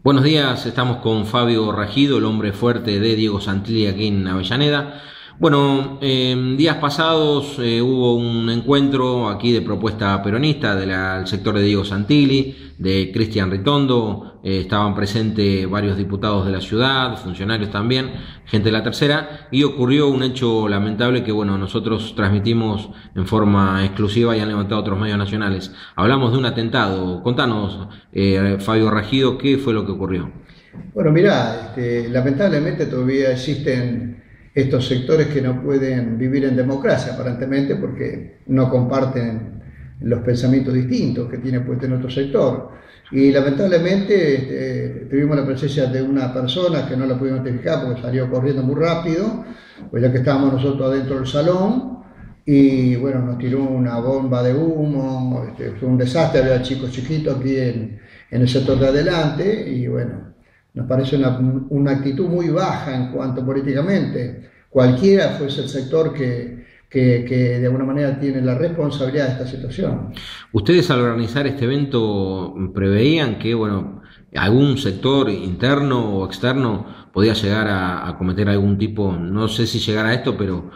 Buenos días, estamos con Fabio Ragido, el hombre fuerte de Diego Santilli aquí en Avellaneda. Bueno, días pasados hubo un encuentro aquí de propuesta peronista del sector de Diego Santilli, de Cristian Ritondo. Estaban presentes varios diputados de la ciudad, funcionarios también, gente de la tercera, y ocurrió un hecho lamentable que bueno, nosotros transmitimos en forma exclusiva y han levantado otros medios nacionales. Hablamos de un atentado. Contanos, Fabio Ragido, ¿qué fue lo que ocurrió? Bueno, mirá, lamentablemente todavía existen estos sectores que no pueden vivir en democracia, aparentemente, porque no comparten los pensamientos distintos que tiene puesto en otro sector. Y lamentablemente tuvimos la presencia de una persona que no la pudimos identificar porque salió corriendo muy rápido, pues ya que estábamos nosotros adentro del salón, y bueno, nos tiró una bomba de humo. Fue un desastre, había chicos chiquitos aquí en el sector de adelante, y bueno, nos parece una actitud muy baja en cuanto políticamente. Cualquiera fuese el sector que de alguna manera tiene la responsabilidad de esta situación. Ustedes al organizar este evento preveían que bueno, algún sector interno o externo podía llegar a cometer algún tipo, no sé si llegar a esto, pero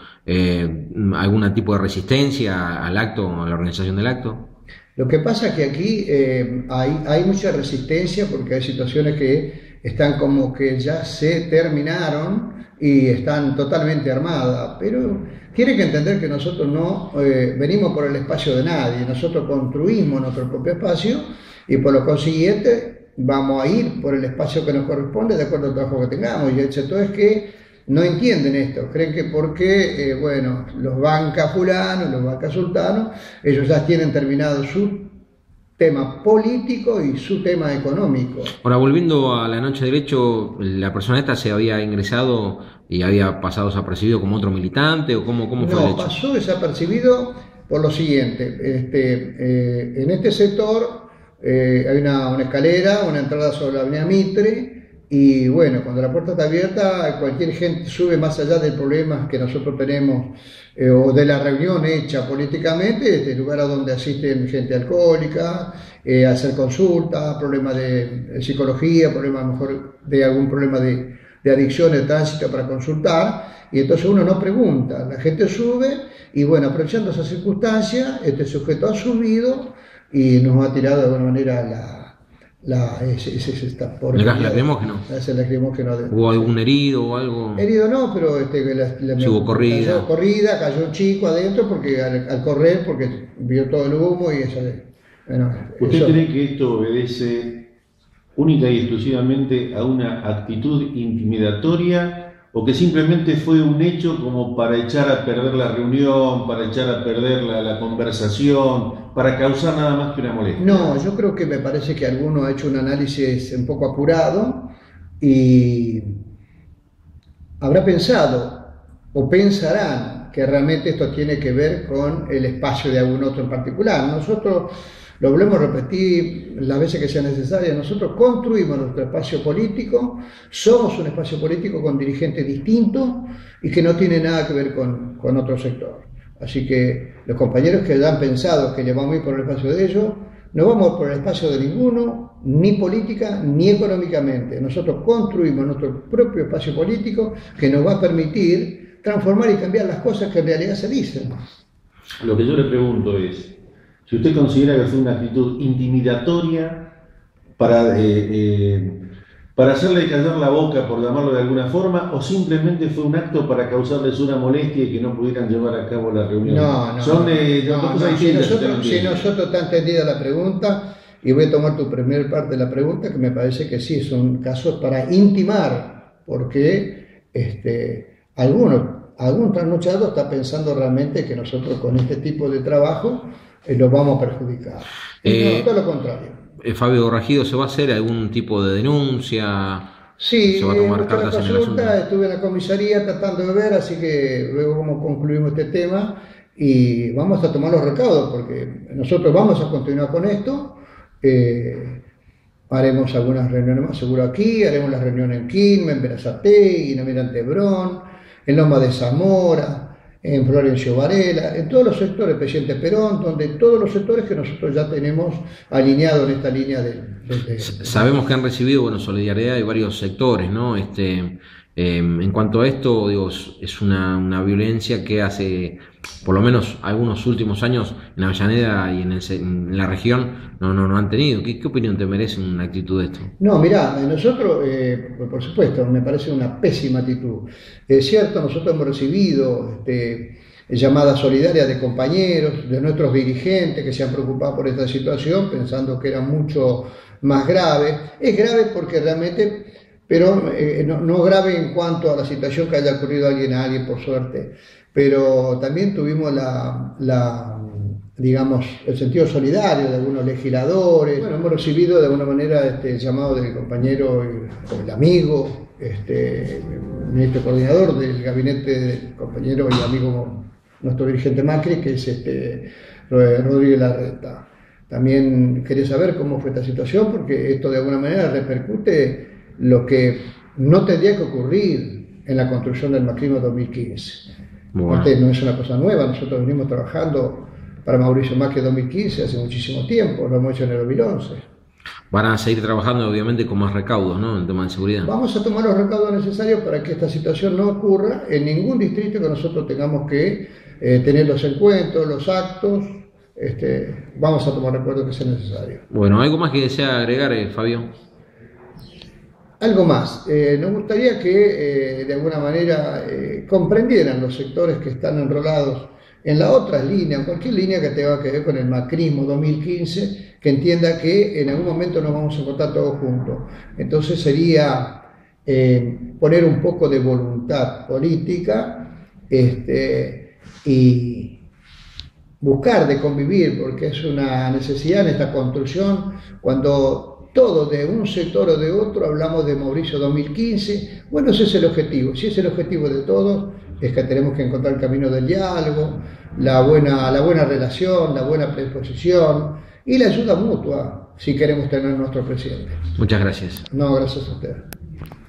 algún tipo de resistencia al acto, a la organización del acto. Lo que pasa es que aquí hay mucha resistencia porque hay situaciones que están como que ya se terminaron y están totalmente armadas, pero tiene que entender que nosotros no venimos por el espacio de nadie, nosotros construimos nuestro propio espacio y por lo consiguiente vamos a ir por el espacio que nos corresponde de acuerdo al trabajo que tengamos. Y el sector es que no entienden esto, creen que porque, bueno, los banca fulano, los banca sultano, ellos ya tienen terminado su tema político y su tema económico. Ahora, volviendo a la noche del hecho, ¿la persona esta se había ingresado y había pasado desapercibido como otro militante o cómo fue el No, hecho? pasó desapercibido por lo siguiente. En este sector hay una escalera, una entrada sobre la avenida Mitre, y bueno, cuando la puerta está abierta, cualquier gente sube más allá del problema que nosotros tenemos o de la reunión hecha políticamente, este lugar a donde asisten gente alcohólica, a hacer consultas, problemas de psicología, problemas a lo mejor de algún problema de adicción, de tránsito para consultar, y entonces uno no pregunta, la gente sube y bueno, aprovechando esa circunstancia, este sujeto ha subido y nos ha tirado de alguna manera esta ¿El gas lacrimógeno? ese lacrimógeno ¿Hubo algún herido o algo? Herido no, pero Sí, hubo corrida. cayó un chico adentro porque al correr, porque vio todo el humo y eso. Bueno, ¿Usted cree que esto obedece única y exclusivamente a una actitud intimidatoria o que simplemente fue un hecho como para echar a perder la reunión, para echar a perder la conversación, para causar nada más que una molestia? No, yo creo que me parece que alguno ha hecho un análisis un poco apurado y habrá pensado o pensarán que realmente esto tiene que ver con el espacio de algún otro en particular. Nosotros, lo volvemos a repetir las veces que sea necesaria, nosotros construimos nuestro espacio político, somos un espacio político con dirigentes distintos y que no tiene nada que ver con otro sector. Así que los compañeros que ya han pensado que le vamos a ir por el espacio de ellos, no vamos por el espacio de ninguno, ni política ni económicamente. Nosotros construimos nuestro propio espacio político que nos va a permitir transformar y cambiar las cosas que en realidad se dicen. Lo que yo le pregunto es, si usted considera que fue una actitud intimidatoria para hacerle callar la boca, por llamarlo de alguna forma, o simplemente fue un acto para causarles una molestia y que no pudieran llevar a cabo la reunión. Si nosotros está entendida la pregunta, y voy a tomar tu primer parte de la pregunta, que me parece que sí, son casos para intimar, porque algún trasnochado está pensando realmente que nosotros con este tipo de trabajo los vamos a perjudicar. No, todo lo contrario. Fabio Ragido, ¿se va a hacer algún tipo de denuncia? Sí, ¿Se va a tomar cartas en el asunto? Estuve en la comisaría tratando de ver, así que luego cómo concluimos este tema y vamos a tomar los recaudos, porque nosotros vamos a continuar con esto. Haremos algunas reuniones más seguro aquí, haremos las reuniones en Quilmes, en Berazategui, en Almirante Brown, en Loma de Zamora, en Florencio Varela, en todos los sectores, Presidente Perón, donde todos los sectores que nosotros ya tenemos alineados en esta línea Sabemos que han recibido, bueno, solidaridad de varios sectores, ¿no? En cuanto a esto, digo, es una violencia que hace, por lo menos algunos últimos años, en Avellaneda y en la región, no han tenido. ¿Qué opinión te merece una actitud de esto? No, mirá, nosotros, por supuesto, me parece una pésima actitud. Es cierto, nosotros hemos recibido llamadas solidarias de compañeros, de nuestros dirigentes que se han preocupado por esta situación, pensando que era mucho más grave. Es grave porque realmente, pero no grave en cuanto a la situación que haya ocurrido a alguien, por suerte, pero también tuvimos digamos, el sentido solidario de algunos legisladores. Bueno, hemos recibido de alguna manera el llamado del compañero, el amigo, ministro coordinador del gabinete del compañero y amigo, nuestro dirigente Macri, que es Rodríguez Larreta. También quería saber cómo fue esta situación, porque esto de alguna manera repercute lo que no tendría que ocurrir en la construcción del macrismo 2015. Bueno. No es una cosa nueva, nosotros venimos trabajando para Mauricio Macri 2015 hace muchísimo tiempo, lo hemos hecho en el 2011. Van a seguir trabajando obviamente con más recaudos, ¿no?, en tema de seguridad. Vamos a tomar los recaudos necesarios para que esta situación no ocurra en ningún distrito que nosotros tengamos que tener los encuentros, los actos. Vamos a tomar recuerdos que sea necesario. Bueno, ¿algo más que desea agregar, Fabio? Algo más. Nos gustaría que de alguna manera comprendieran los sectores que están enrolados en la otra línea, en cualquier línea que tenga que ver con el macrismo 2015, que entienda que en algún momento nos vamos a encontrar todos juntos. Entonces sería poner un poco de voluntad política y buscar de convivir, porque es una necesidad en esta construcción. Cuando todos de un sector o de otro hablamos de Mauricio 2015, bueno, ese es el objetivo. Si es el objetivo de todos, es que tenemos que encontrar el camino del diálogo, la buena relación, la buena predisposición y la ayuda mutua si queremos tener nuestro presidente. Muchas gracias. No, gracias a usted.